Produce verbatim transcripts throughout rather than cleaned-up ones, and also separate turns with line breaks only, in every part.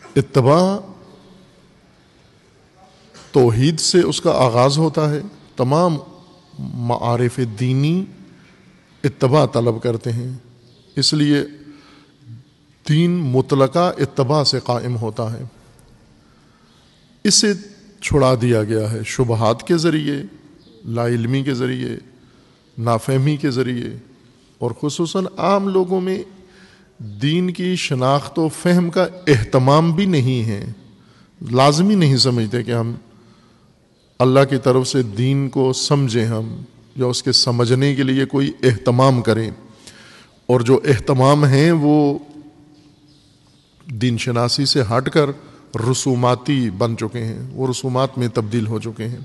اتباع توحید سے اس کا آغاز ہوتا ہے. تمام معارف دینی اتباع طلب کرتے ہیں، اس لیے دین مطلقہ اتباع سے قائم ہوتا ہے. اسے چھڑا دیا گیا ہے شبہات کے ذریعے، لا علمی کے ذریعے، نافہمی کے ذریعے، اور خصوصاً عام لوگوں میں دین کی شناخت و فہم کا اہتمام بھی نہیں ہے. لازمی نہیں سمجھتے کہ ہم اللہ کی طرف سے دین کو سمجھیں، ہم یا اس کے سمجھنے کے لیے کوئی اہتمام کریں، اور جو اہتمام ہیں وہ دین شناسی سے ہٹ کر رسوماتی بن چکے ہیں، وہ رسومات میں تبدیل ہو چکے ہیں.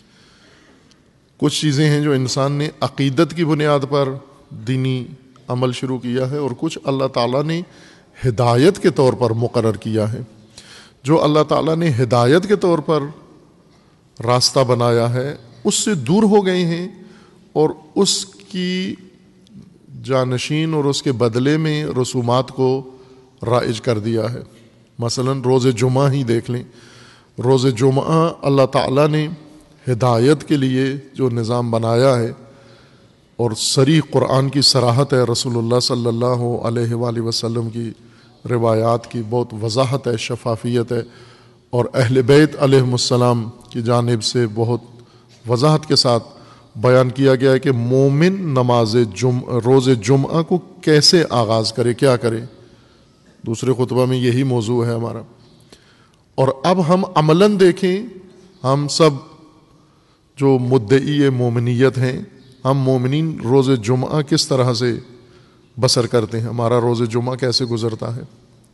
کچھ چیزیں ہیں جو انسان نے عقیدت کی بنیاد پر دینی عمل شروع کیا ہے، اور کچھ اللہ تعالیٰ نے ہدایت کے طور پر مقرر کیا ہے. جو اللہ تعالیٰ نے ہدایت کے طور پر راستہ بنایا ہے اس سے دور ہو گئے ہیں، اور اس کی جانشین اور اس کے بدلے میں رسومات کو رائج کر دیا ہے. مثلا روز جمعہ ہی دیکھ لیں. روز جمعہ اللہ تعالیٰ نے ہدایت کے لیے جو نظام بنایا ہے، اور صریح قرآن کی صراحت ہے، رسول اللہ صلی اللہ علیہ وآلہ وسلم کی روایات کی بہت وضاحت ہے، شفافیت ہے، اور اہل بیت علیہم السلام کی جانب سے بہت وضاحت کے ساتھ بیان کیا گیا ہے کہ مومن نماز جمعہ روز جمعہ کو کیسے آغاز کرے، کیا کرے. دوسرے خطبہ میں یہی موضوع ہے ہمارا. اور اب ہم عملاً دیکھیں، ہم سب جو مدعی مومنیت ہیں، ہم مومنین روز جمعہ کس طرح سے بسر کرتے ہیں، ہمارا روز جمعہ کیسے گزرتا ہے.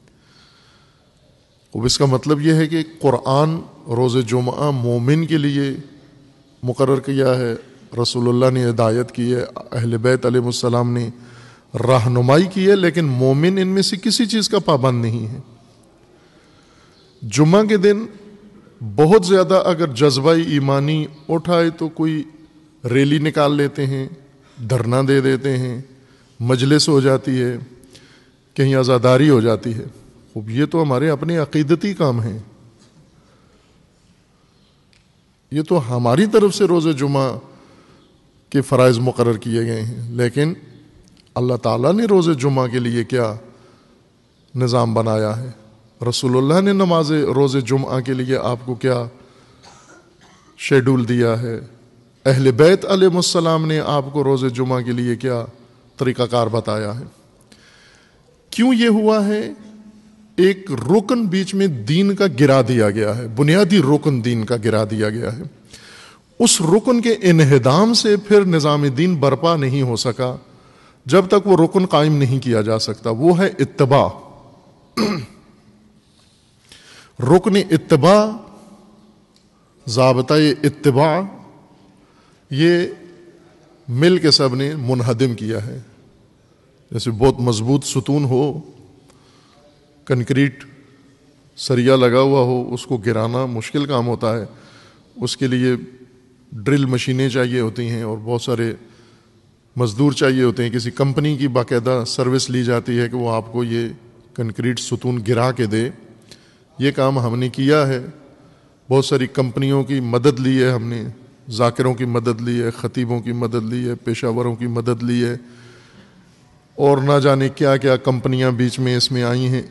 اب اس کا مطلب یہ ہے کہ قرآن روز جمعہ مومن کے لیے مقرر کیا ہے، رسول اللہ نے ہدایت کی ہے، اہل بیت علیہ السلام نے رہنمائی کی ہے، لیکن مومن ان میں سے کسی چیز کا پابند نہیں ہے. جمعہ کے دن بہت زیادہ اگر جذبہ ایمانی اٹھائے تو کوئی ریلی نکال لیتے ہیں، دھرنا دے دیتے ہیں، مجلس ہو جاتی ہے، کہیں عزاداری ہو جاتی ہے. اب یہ تو ہمارے اپنے عقیدتی کام ہیں، یہ تو ہماری طرف سے روز جمعہ کے فرائض مقرر کیے گئے ہیں. لیکن اللہ تعالیٰ نے روز جمعہ کے لیے کیا نظام بنایا ہے، رسول اللہ نے نماز روز جمعہ کے لیے آپ کو کیا شیڈول دیا ہے، اہل بیت علیہ السلام نے آپ کو روز جمعہ کے لیے کیا طریقہ کار بتایا ہے. کیوں یہ ہوا ہے؟ ایک رکن بیچ میں دین کا گرا دیا گیا ہے، بنیادی رکن دین کا گرا دیا گیا ہے. اس رکن کے انہدام سے پھر نظام دین برپا نہیں ہو سکا جب تک وہ رکن قائم نہیں کیا جا سکتا. وہ ہے اتباع. رکن اتباع، ضابطۂ اتباع، یہ مل کے سب نے منہدم کیا ہے. جیسے بہت مضبوط ستون ہو، کنکریٹ سریا لگا ہوا ہو، اس کو گرانا مشکل کام ہوتا ہے. اس کے لیے ڈرل مشینیں چاہیے ہوتی ہیں اور بہت سارے مزدور چاہیے ہوتے ہیں. کسی کمپنی کی باقاعدہ سروس لی جاتی ہے کہ وہ آپ کو یہ کنکریٹ ستون گرا کے دے. یہ کام ہم نے کیا ہے. بہت ساری کمپنیوں کی مدد لی ہے ہم نے، ذاکروں کی مدد لی ہے، خطیبوں کی مدد لی ہے، پیشہ وروں کی مدد لی ہے، اور نہ جانے کیا کیا کمپنیاں بیچ میں اس میں آئی ہیں.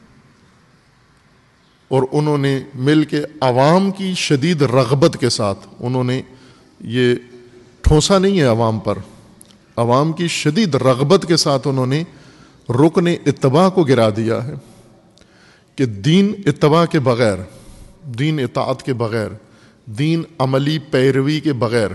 اور انہوں نے مل کے عوام کی شدید رغبت کے ساتھ، انہوں نے یہ ٹھونسا نہیں ہے عوام پر، عوام کی شدید رغبت کے ساتھ انہوں نے رکن اتباع کو گرا دیا ہے کہ دین اتباع کے بغیر، دین اطاعت کے بغیر، دین عملی پیروی کے بغیر.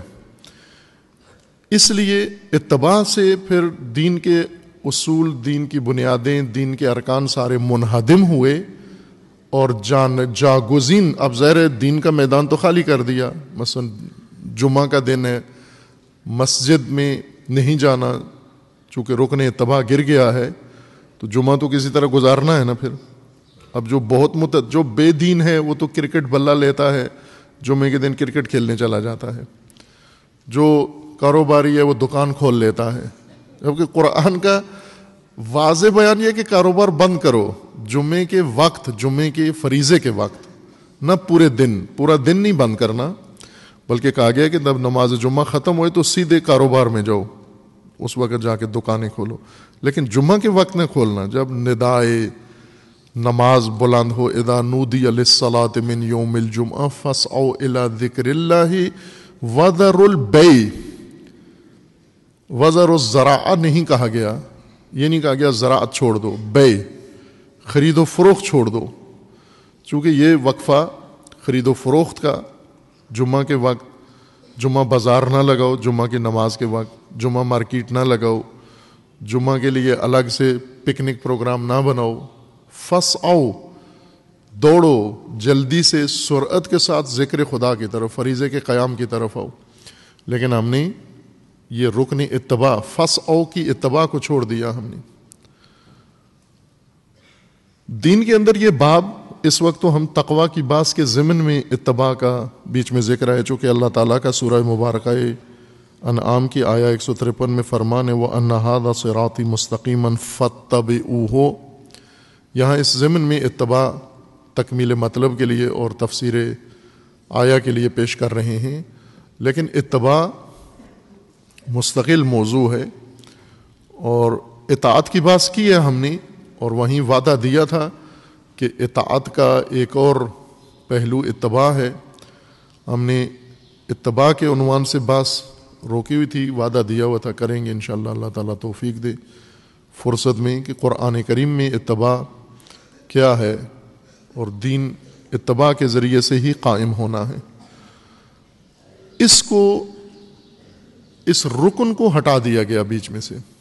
اس لیے اتباع سے پھر دین کے اصول، دین کی بنیادیں، دین کے ارکان سارے منہدم ہوئے، اور جان جاگزین اب ظاہر دین کا میدان تو خالی کر دیا. مثلا جمعہ کا دن ہے، مسجد میں نہیں جانا، چونکہ رکن اتباع گر گیا ہے تو جمعہ تو کسی طرح گزارنا ہے نا. پھر اب جو بہت مت جو بے دین ہے وہ تو کرکٹ بلہ لیتا ہے، جمعے کے دن کرکٹ کھیلنے چلا جاتا ہے. جو کاروباری ہے وہ دکان کھول لیتا ہے. جبکہ قرآن کا واضح بیان یہ کہ کاروبار بند کرو، جمعے کے وقت، جمعے کے فریضے کے وقت، نہ پورے دن، پورا دن نہیں بند کرنا، بلکہ کہا گیا کہ جب نماز جمعہ ختم ہوئے تو سیدھے کاروبار میں جاؤ، اس وقت جا کے دکانیں کھولو، لیکن جمعہ کے وقت نہ کھولنا، جب ندائے نماز بلند ہو، اذا نودی للصلاۃ من یوم الجمعہ فاسعوا الی ذکر اللہ وذروا البیع، وذروا الزراع نہیں کہا گیا، یہ نہیں کہا گیا زراعت چھوڑ دو، بیع خرید و فروخت چھوڑ دو، چونکہ یہ وقفہ خرید و فروخت کا جمعہ کے وقت، جمعہ بازار نہ لگاؤ جمعہ کی نماز کے وقت، جمعہ مارکیٹ نہ لگاؤ، جمعہ کے لیے الگ سے پکنک پروگرام نہ بناؤ، فسعوا دوڑو جلدی سے سرعت کے ساتھ ذکر خدا کی طرف، فریضے کے قیام کی طرف آؤ، لیکن ہم نے یہ رکن اتباع، فسعوا کی اتباع کو چھوڑ دیا ہم نے۔ دین کے اندر یہ باب اس وقت تو ہم تقوی کی باس کے ضمن میں اتباع کا بیچ میں ذکر ہے، چونکہ اللہ تعالیٰ کا سورہ مبارکہ انعام کی آیا ایک سو ترپن میں فرمان ہے وَأَنَّ هَذَا صِرَاطِي مُسْتَقِيمًا فَاتَّبِعُوهُ، یہاں اس ضمن میں اتباع تکمیل مطلب کے لیے اور تفسیر آیا کے لیے پیش کر رہے ہیں، لیکن اتباع مستقل موضوع ہے، اور اطاعت کی بات کی ہے ہم نے، اور وہیں وعدہ دیا تھا کہ اطاعت کا ایک اور پہلو اتباع ہے۔ ہم نے اتباع کے عنوان سے باس روکی ہوئی تھی، وعدہ دیا ہوا تھا کریں گے انشاءاللہ، اللہ تعالیٰ توفیق دے فرصت میں، کہ قرآن کریم میں اتباع کیا ہے اور دین اتباع کے ذریعے سے ہی قائم ہونا ہے۔ اس کو، اس رکن کو ہٹا دیا گیا بیچ میں سے۔